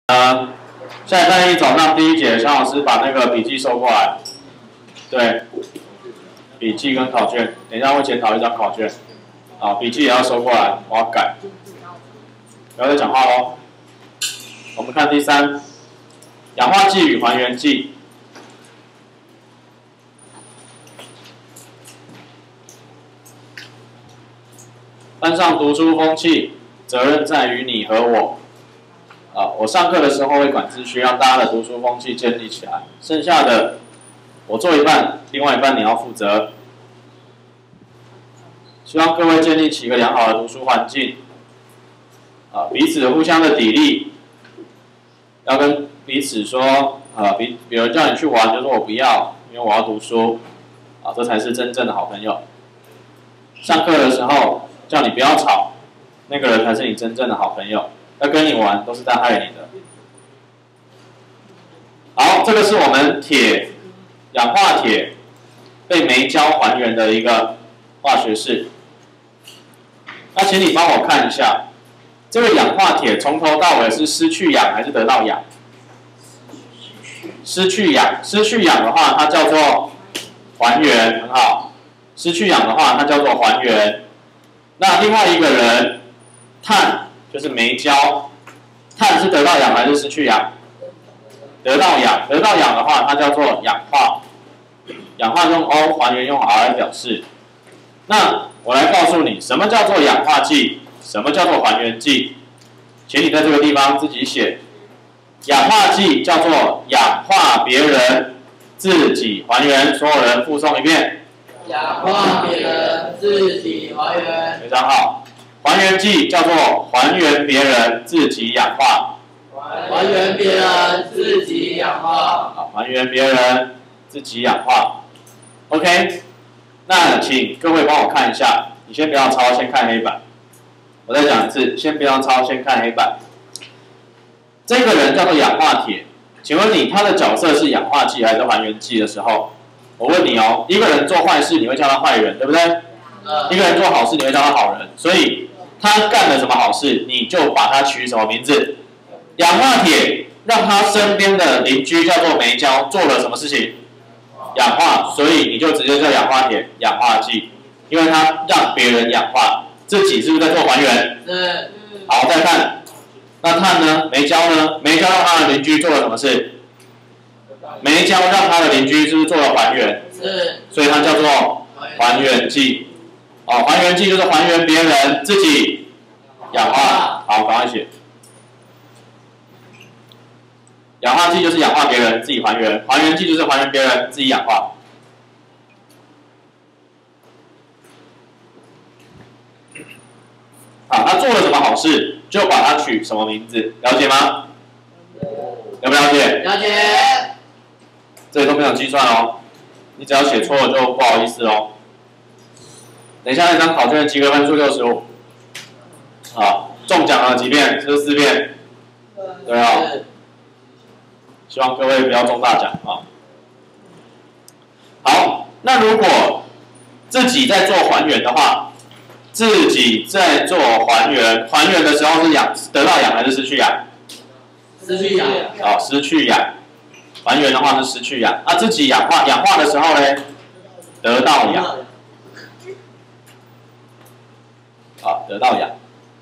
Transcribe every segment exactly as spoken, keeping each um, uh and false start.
呃，下礼拜一早上第一节，肖老师把那个笔记收过来。对，笔记跟考卷，等一下会检讨一张考卷。啊，笔记也要收过来，我要改。不要再讲话喽。我们看第三，氧化剂与还原剂。班上读书风气，责任在于你和我。啊，我上课的时候会管秩序，让大家的读书风气建立起来。剩下的我做一半，另外一半你要负责。希望各位建立起一个良好的读书环境。啊，彼此互相的砥砺，要跟彼此说，啊，比有人叫你去玩，就说我不要，因为我要读书。啊，这才是真正的好朋友。上课的时候叫你不要吵，那个人才是你真正的好朋友。要跟你玩都是在害你的。好，这个是我们铁氧化铁被煤胶还原的一个化学式。那请你帮我看一下，这个氧化铁从头到尾是失去氧还是得到氧？失去氧，失去氧的话，它叫做还原，很好。失去氧的话，它叫做还原。那另外一个人，碳。就是煤胶，碳是得到氧还是失去氧？得到氧，得到氧的话，它叫做氧化。氧化用 O， 还原用 R 来表示。那我来告诉你，什么叫做氧化剂，什么叫做还原剂？请你在这个地方自己写。氧化剂叫做氧化别人，自己还原。所有人复诵一遍。 氧化别人，自己还原。 非常好。还原剂叫做还原别人，自己氧化。 还原别人，自己氧化。 好，还原别人，自己氧化。OK， 那请各位帮我看一下，你先不要抄，先看黑板。我再讲一次，先不要抄，先看黑板。这个人叫做氧化铁，请问你他的角色是氧化剂还是还原剂的时候，我问你哦，一个人做坏事，你会叫他坏人，对不对？嗯、一个人做好事，你会叫他好人，所以。他干了什么好事，你就把他取什么名字？氧化铁让他身边的邻居叫做煤胶做了什么事情？氧化，所以你就直接叫氧化铁氧化剂，因为他让别人氧化，自己是不是在做还原？ 是。 好，再看，那碳呢？煤胶呢？煤胶让他的邻居做了什么事？煤胶让他的邻居是不是做了还原？ 是。 所以它叫做还原剂。哦，还原剂就是还原别人，自己氧化。好，赶快写。氧化剂就是氧化别人，自己还原；还原剂就是还原别人，自己氧化。好，他做了什么好事，就把他取什么名字，了解吗？了不了解？ 了解。 这里都没有计算哦，你只要写错了就不好意思哦。等一下那张考卷及格分数六十五，好，中奖了几遍？是不是四遍？对啊、哦，希望各位不要中大奖啊。好，那如果自己在做还原的话，自己在做还原，还原的时候是氧得到氧还是失去氧？ 失去氧。 好、哦，失去氧。还原的话是失去氧，那、啊、自己氧化氧化的时候呢，得到氧。好，得到氧。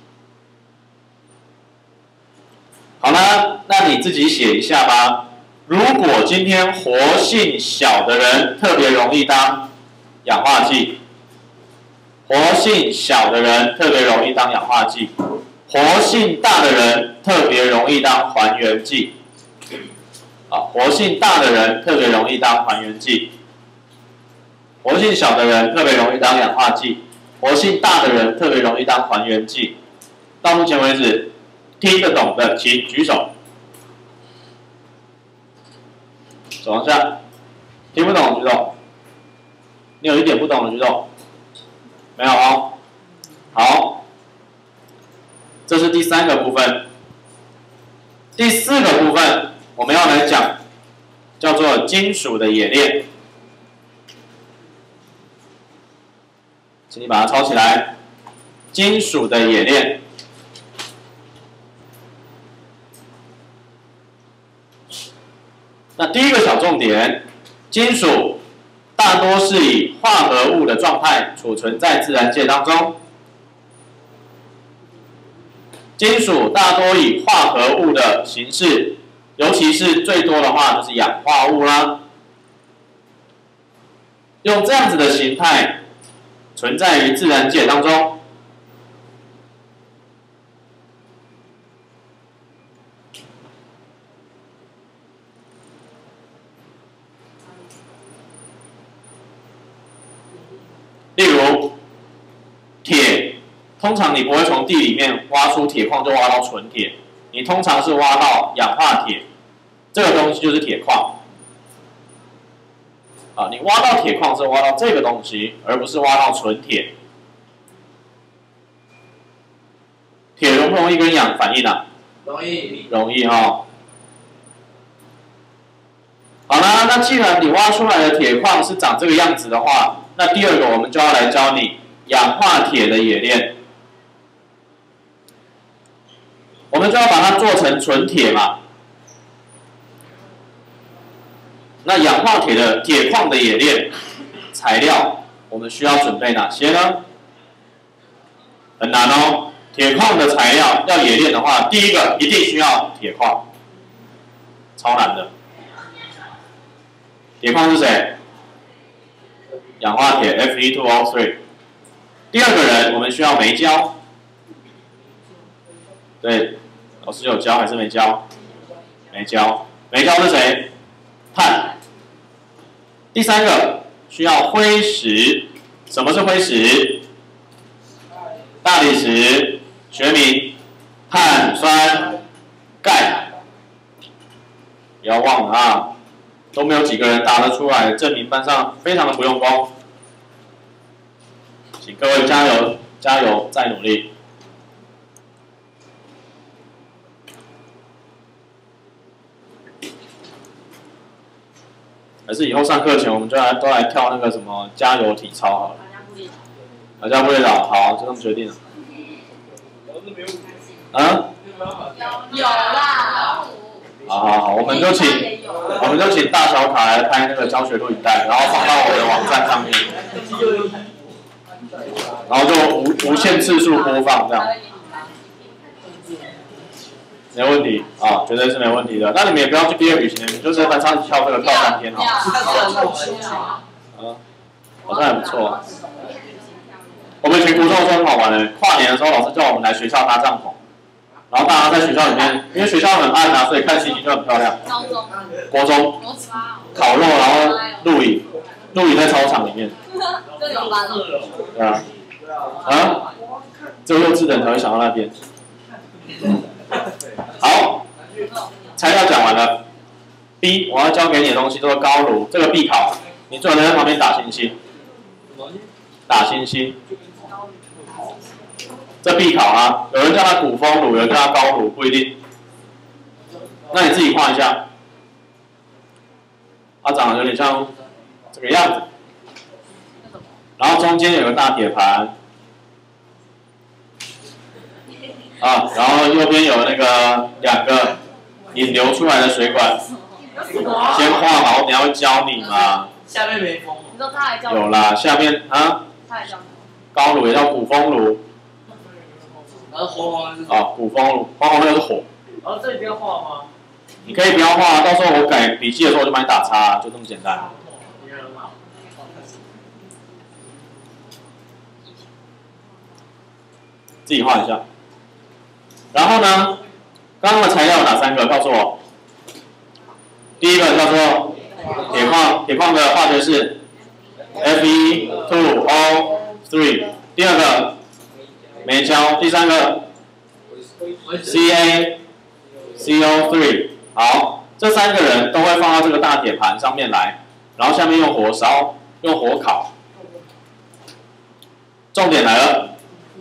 好了，那你自己写一下吧。如果今天活性小的人特别容易当氧化剂，活性小的人特别容易当氧化剂，活性大的人特别容易当还原剂。好，活性大的人特别容易当还原剂，活性小的人特别容易当氧化剂。活性大的人特别容易当还原剂。到目前为止，听得懂的请举手。手往下。听不懂的举手。你有一点不懂的举手。没有哦。好，这是第三个部分。第四个部分，我们要来讲，叫做金属的冶炼。请你把它抄起来。金属的冶炼。 那第一个小重点，金属大多是以化合物的状态储存在自然界当中。金属大多以化合物的形式，尤其是最多的话就是氧化物啦，用这样子的形态存在于自然界当中。例如，铁，通常你不会从地里面挖出铁矿就挖到纯铁，你通常是挖到氧化铁，这个东西就是铁矿。啊，你挖到铁矿是挖到这个东西，而不是挖到纯铁。铁容不容易跟氧反应啊？ 容易。 容易哈、哦。好啦，那既然你挖出来的铁矿是长这个样子的话，那第二个我们就要来教你氧化铁的冶炼。我们就要把它做成纯铁嘛。那氧化铁的铁矿的冶炼材料，我们需要准备哪些呢？很难哦。铁矿的材料要冶炼的话，第一个一定需要铁矿，超难的。铁矿是谁？氧化铁 F E 二 O 三。第二个人，我们需要煤焦。对，老师有教还是没教？没教。煤焦是谁？碳。第三个需要灰石。什么是灰石？大理石，学名碳酸钙。不要忘了啊！都没有几个人答得出来，证明班上非常的不用功。请各位加油，加油，再努力。还是以后上课前我们就来都来跳那个什么加油体操好了。大家不会倒，好，就这么决定了。啊？ 有啦。 好好好，我们就请我们就请大小卡来拍那个教学录影带，然后放到我的网站上面，然后就无无限次数播放这样。没问题啊，绝对是没问题的。那你们也不要去毕业旅行，你们就在班上跳这个跳三天好。啊，好像还不错、啊。我们以前国中的时候很好玩的，跨年的时候老师叫我们来学校搭帐篷。然后大家在学校里面，因为学校很暗啊，所以看星星就很漂亮。 高中、 国中烤肉，然后露营，露营在操场里面。 这有班了。 对啊。啊？只有幼稚的人才会想到那边。好，材料讲完了。B， 我要教给你的东西叫做高炉，这个必考，你最好在旁边打星星。打星星。这必考啊，有人叫它鼓风炉，有人叫它高炉，不一定。那你自己画一下，它长得有点像这个样子。然后中间有个大铁盘，啊，然后右边有那个两个引流出来的水管。先画好，你要教你嘛。 下面没风。 你说他还叫？ 有啦，下面啊。 他还叫？ 高炉也叫鼓风炉。 然后红红的是啊，鼓风炉，红红那个是火。 然后这里不要画吗？ 你可以不要画，到时候我改笔记的时候我就帮你打叉，就这么简单。自己画一下。然后呢，刚刚的材料有哪三个？告诉我。第一个叫做铁矿，铁矿的化学式 F E 二 O 三。第二个煤焦，第三个 C A C O 三。好，这三个人都会放到这个大铁盘上面来，然后下面用火烧，用火烤。重点来了，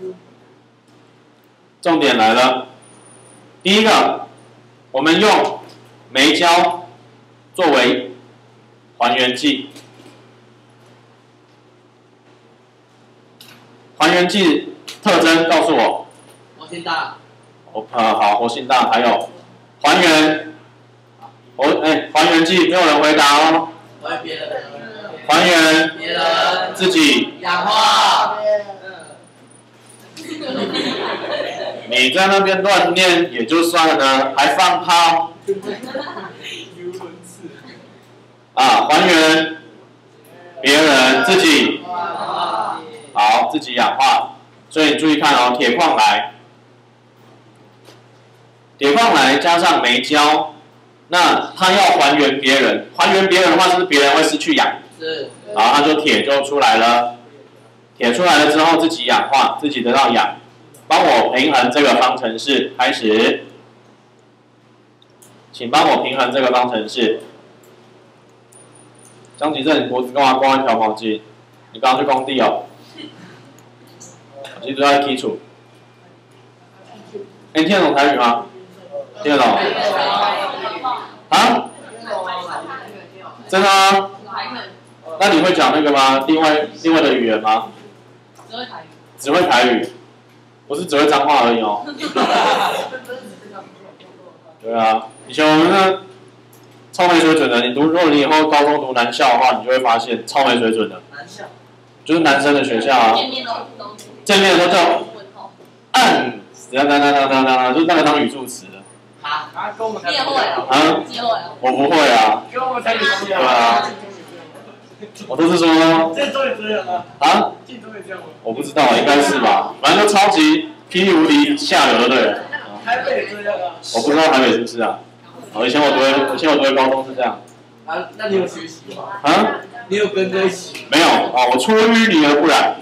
重点来了。第一个，我们用煤焦作为还原剂。还原剂特征告诉我。 活性大。 哦，呃，好，活性大，还有还原，活，哎、 哎，还原剂，没有人回答哦。 还别人， 还原别人自己。 氧化。 你在那边乱念也就算了呢，还放炮。啊，还原别人自己。好，自己氧化。所以你注意看哦，铁矿来，铁矿来加上煤焦，那它要还原别人，还原别人的话，是不是别人会失去氧？ 是。 好，它就铁就出来了。铁出来了之后，自己氧化，自己得到氧。帮我平衡这个方程式，开始，请帮我平衡这个方程式。张吉正，你脖子干嘛挂一条毛巾？你刚刚去工地哦。其实都在基础。哎，你听得懂台语吗？听得懂？啊？真的吗？那你会讲那个吗？另外另外的语言吗？ 只会台语。 只会台语，不是只会脏话而已哦。对啊，以前我们那超没水准的，你读，如果你以后高中读男校的话，你就会发现超没水准的。男校。就是男生的学校啊。见面都都。见面都叫。嗯，当当当当当当，就是那个当语助词的。 啊，跟我们你也会啊？ 啊？ 你也会啊？ 我不会啊。 跟我们才对啊。我都是说。 这都也这样啊？ 啊？ 这都也这样吗？我不知道，应该是吧。反正就超级霹雳无敌下流的对了。 台北也这样啊？ 我不知道台北是不是啊？哦，以前我读的，以前我读的高中是这样。 啊，那你有学习吗？ 啊？ 你有跟着一起？ 没有哦，我出淤泥而不染。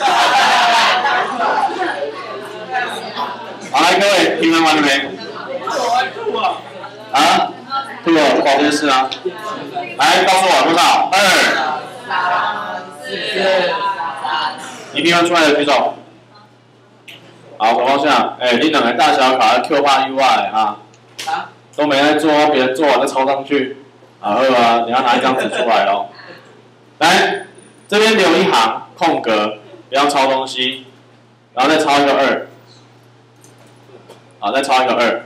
好，来各位，平衡完了没？啊？吐了，不好意思啊。来，告诉我多少？二。 三、四、三。 你平衡出来的举手。好，手放下。哎，你两个大小卡要 Q 八 U I 啊。啊？都没在做，别人做完再抄上去。好啊，你要拿一张纸出来哦。来，这边留一行空格，不要抄东西，然后再抄一个二。好，再抄一个二。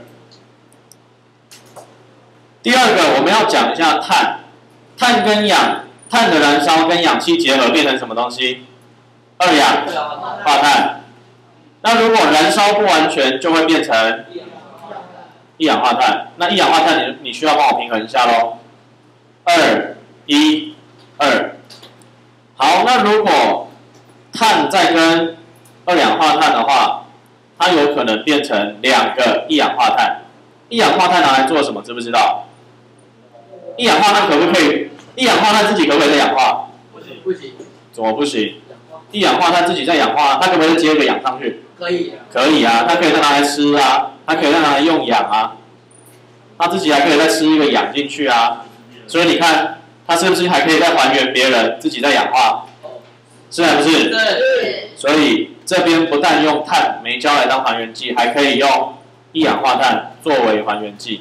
第二个，我们要讲一下碳，碳跟氧，碳的燃烧跟氧气结合变成什么东西？二氧化碳。那如果燃烧不完全，就会变成一氧化碳。那一氧化碳你你需要帮我平衡一下咯。二一二。好，那如果碳再跟二氧化碳的话，它有可能变成两个一氧化碳。一氧化碳拿来做什么？知不知道？一氧化碳可不可以？一氧化碳自己可不可以再氧化？ 不行，不行。 怎么不行？一氧化碳自己再氧化，它可不可以接一个氧上去？ 可以。 可以啊，它可以再拿来吃啊，它可以再拿来用氧啊，它自己还可以再吃一个氧进去啊。所以你看，它是不是还可以再还原别人，自己再氧化？是还不是？ 是。 所以这边不但用碳、煤焦来当还原剂，还可以用一氧化碳作为还原剂。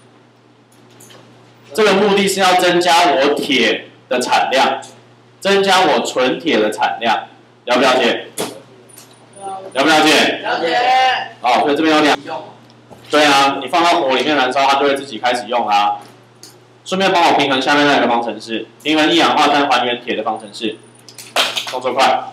这个目的是要增加我铁的产量，增加我纯铁的产量，了不了解？了不了解？ 了解。 好，所以这边有两。对啊，你放到火里面燃烧，它就会自己开始用啦。顺便帮我平衡下面那个方程式，平衡一氧化碳还原铁的方程式。动作快。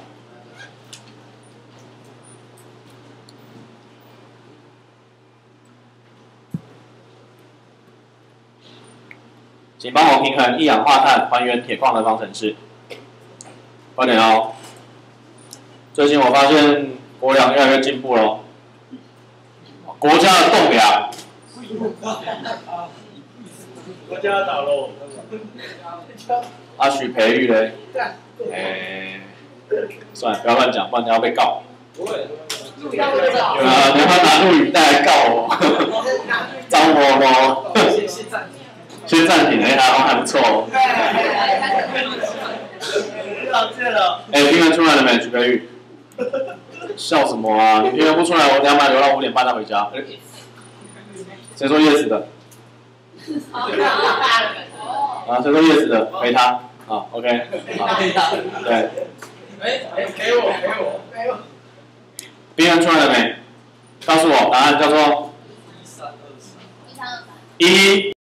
请帮我平衡一氧化碳还原铁矿的方程式。快点哦！最近我发现国粮越来越进步了，国家的栋梁。 国家倒喽。 啊，许培育嘞？哎、欸，算了，不要乱讲，不然你要被告。 不会。 有啊，你要拿录影带来告我，招我咯。 先先暂停。 先暂停，哎，还还不错哦。哎，平衡出来了没？许培育。笑什么啊？你平衡不出来，我两百留到五点半再回家。谁说 yes 的？啊，谁说 yes 的？回他。啊 ，OK。好。对。 哎哎，给我给我给我。 平衡出来了没？告诉我答案叫做。一。